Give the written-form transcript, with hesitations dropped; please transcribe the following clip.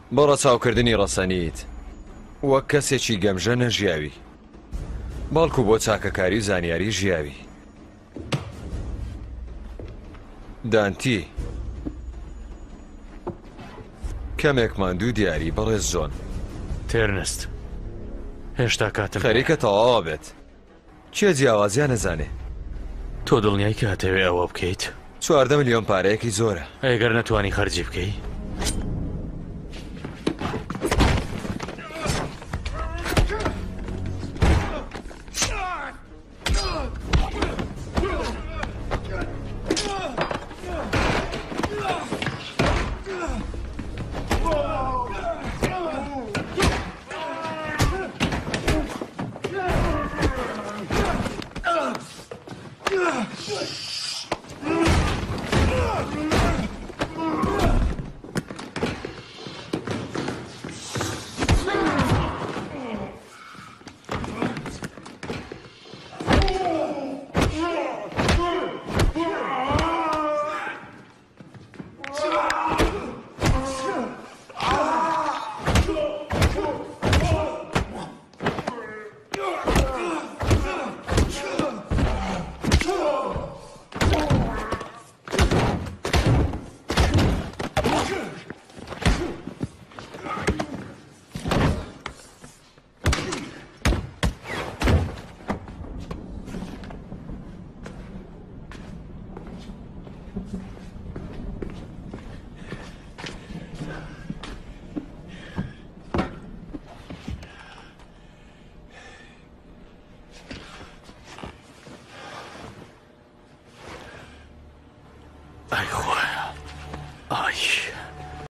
بەڕە چاوکردنی ڕەسەنیت وەک کەسێکی گەمژە نەژیاوی، بەڵکو بۆ چاکەکاری و زانیاری ژیاوی. دانتی کەمێک ماندوو دیاری بەڕێز جۆن. تێرنست هێشتا کاتم خەریکە تەواوە بێت. چێ جیاوازیان نەزانێ؟ تۆ دڵنیای کە هەتەوێ ئەوە بکەیت؟ 14 ملیۆن پارەیەکی زۆرە. ئەگەر نەتوانی خەرجی بکەی